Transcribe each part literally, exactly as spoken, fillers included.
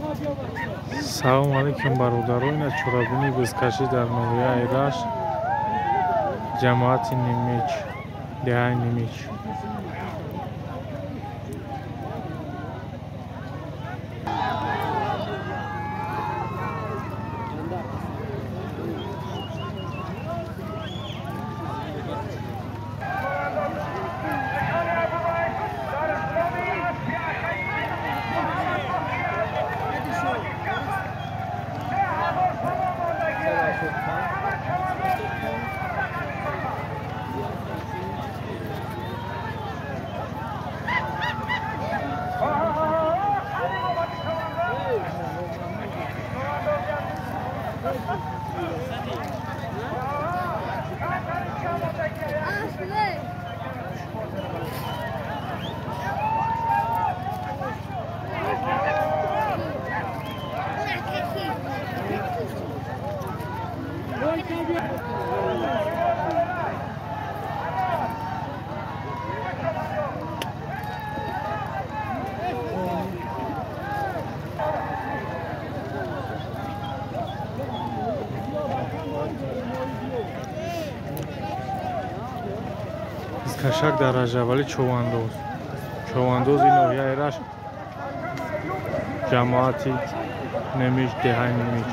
салом алейкум бародарони чорабини бизкашӣ дар ноҳияи Рашт, ҷамоати Нимич, деҳаи Нимич. Кашак дар Раҷабали Човандоз. Човандози ноҳияи Рашт, ҷамоати Нимич, деҳаи Нимич.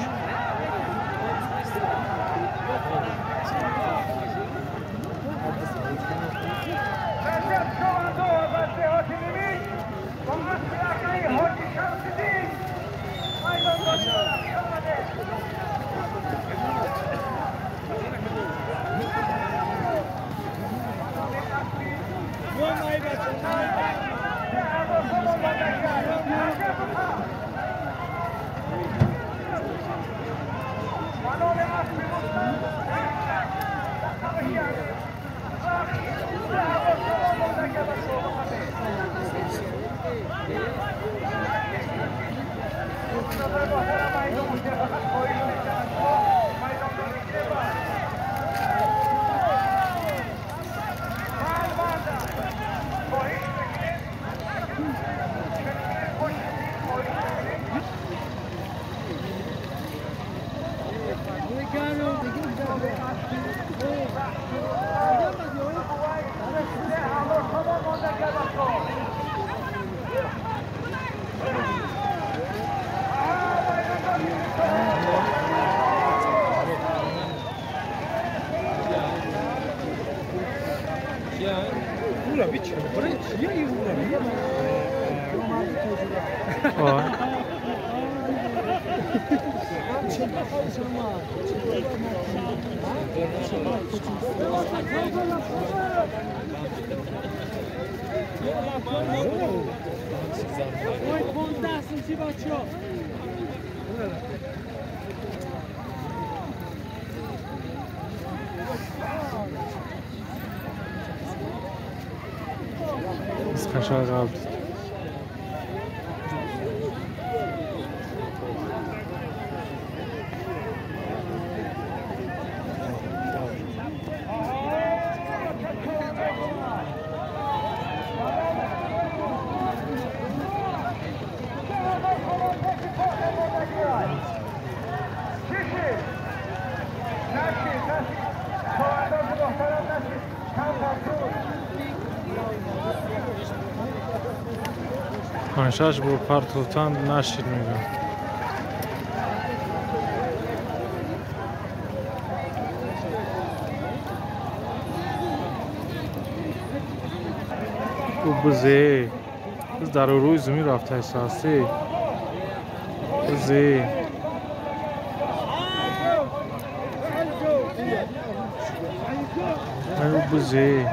Кашак алд. پنج با پرتوتان نشید میگم. او بزه از در روی زمین رفته احساسی بزه او بزه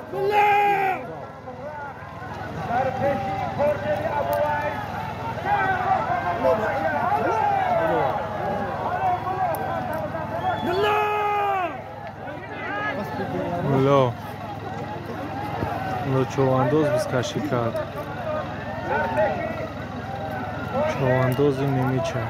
Lo Lo چوانداز بیسکشی کرد چواندازی نمیچه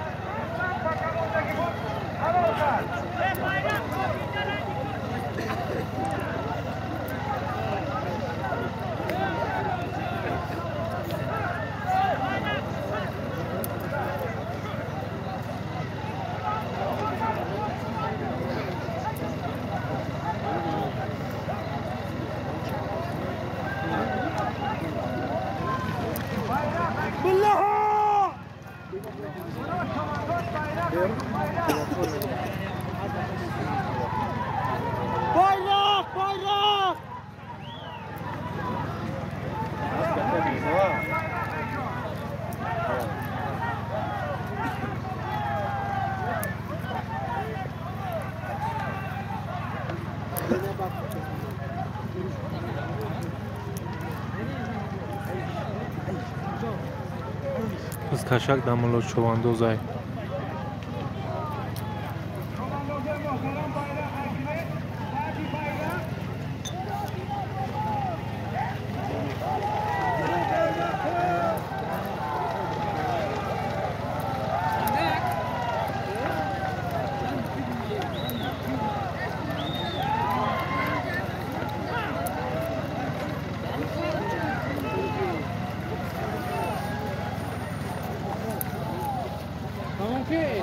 Bayrak, bayrak! از کشک دمالو چواندازای Okay.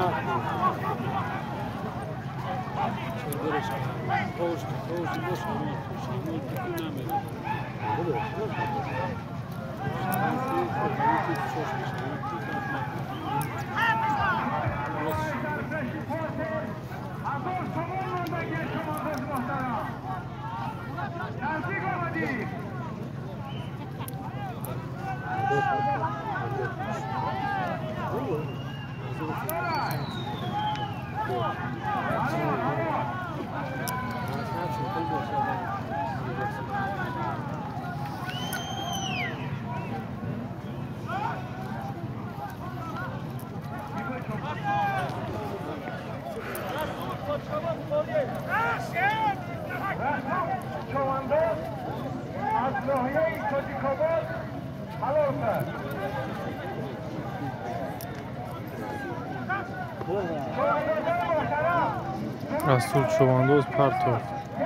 Rasul Chovandoz Partov.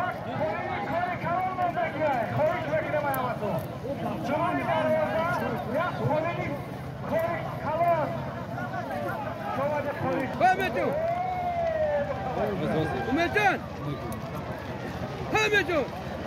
Hamidjon! Umerjon! Hamidjon!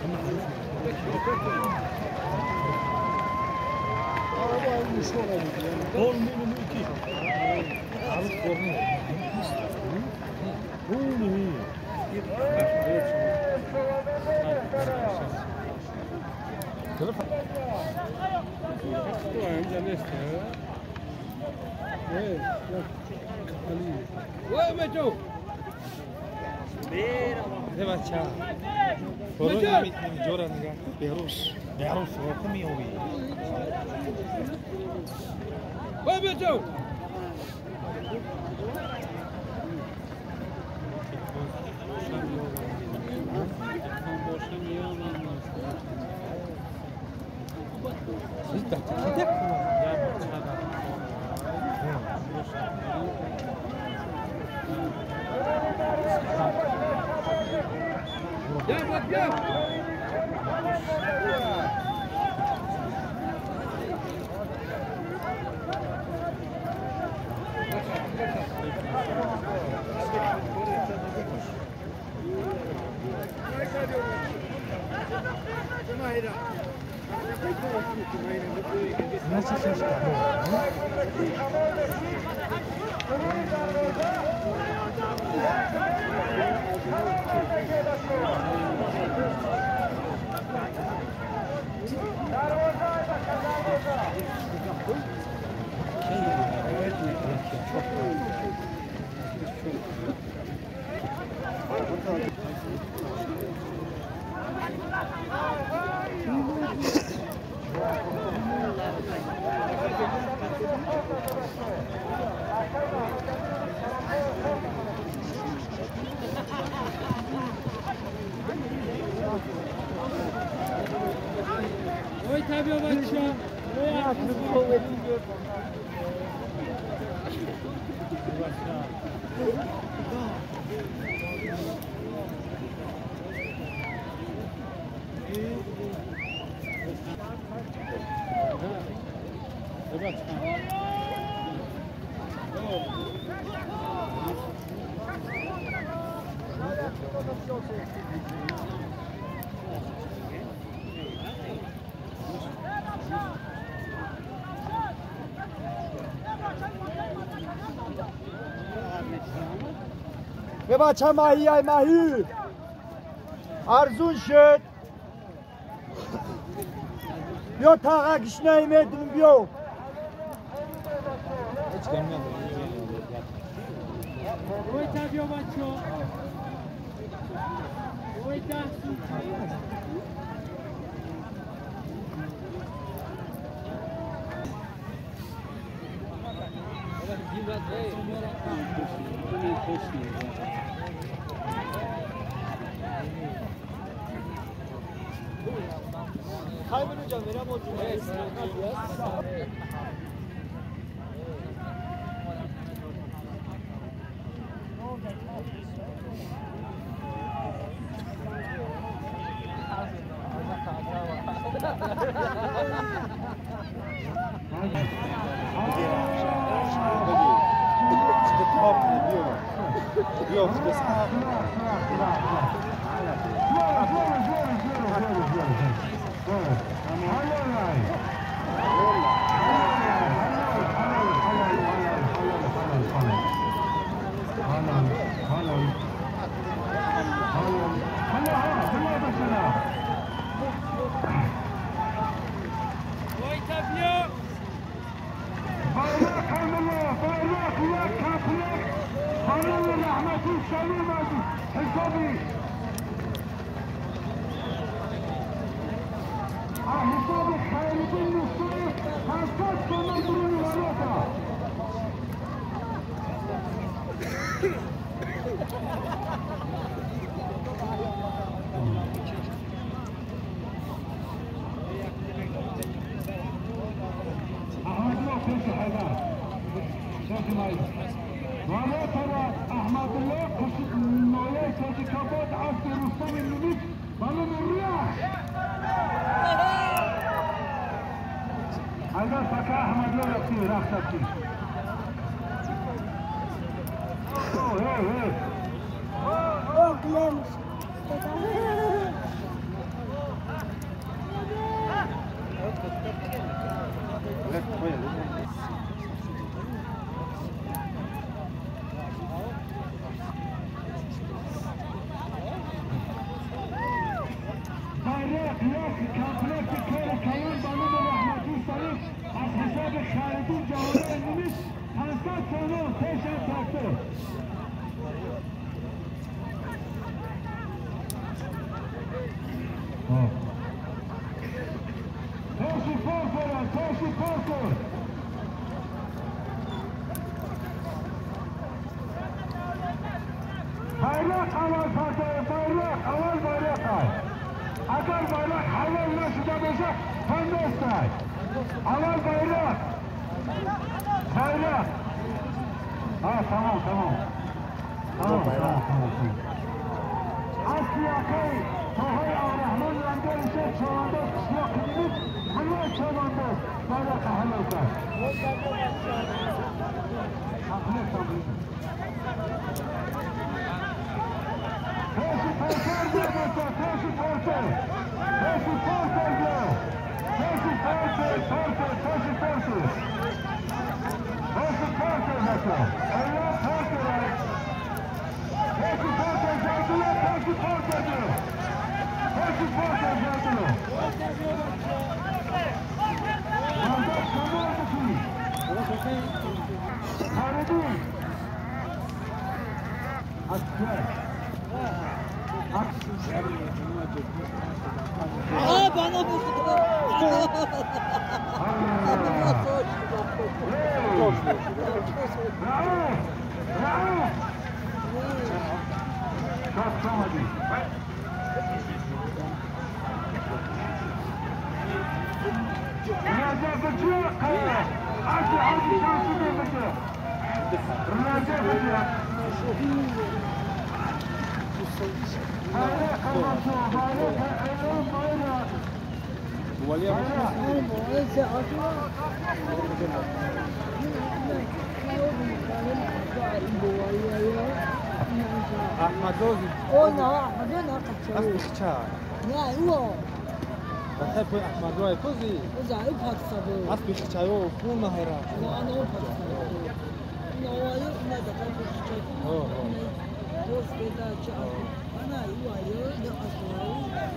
Oi, tabii o bakışa. بچه ماهی های ماهی ارزون شد بیا تاقه گشنه ایمیدیم بیا Oi, tabii o bakışa. Oi, Tahsin. Kaybın hocam verem oldu. Yok. احمد لازم او نه احمد نه قطعه اصبح شاع نه هو بحب احمد راي فوزي اذا ابحث صبي اصبح شاع وكل مهرة انا انا ابحث صبي انا واير انا دخلت في الشيء اه بس كده شعر انا واير ده اصلا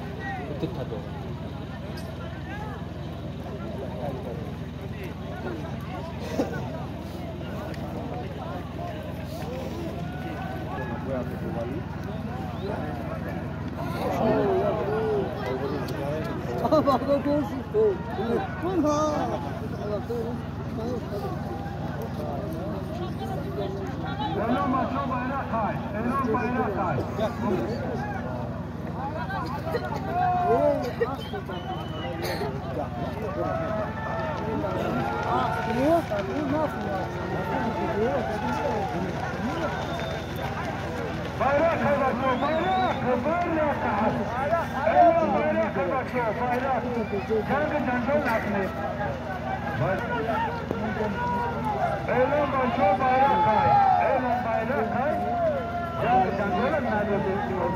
تتهدو بابا كوسي كل ها اعلان ماتشو bayrak hay. Elan bayrak hay. Bayrak hay maço, bayrak, bayrak hay. Elan bayrak hay maço, bayrak. Kanka janjol lakne. Elan maço bayrak hay. Elan bayrak hay. بسیار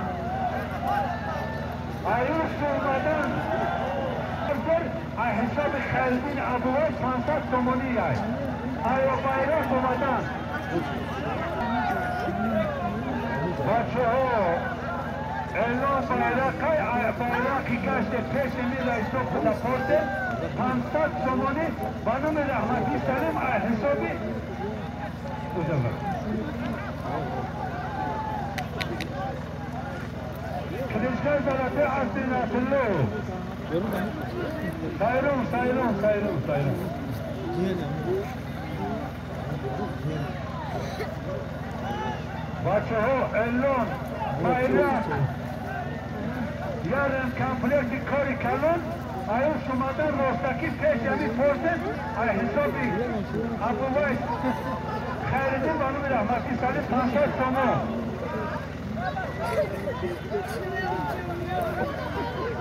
آیوش اومدن حساب خریدین ابوهای پانصد تومانی است آیا بایرق اومدن بچه ها اعلام بایرق بایرقی کشت پیش میره ایستو خدا پرده پانصد تومانی بانم رحمتی سلیم حسابی بودم کلیشکای بلده اصلی نسلو سایرون سایرون سایرون سایرون بچه ها الان بایرق یارن کمپلیتی کاری کلون آیا شمادن راستکی پیش یعنی پرسن آیا حسابی ابوهای خیردین بانوی رحمتی سالی پانصد تومان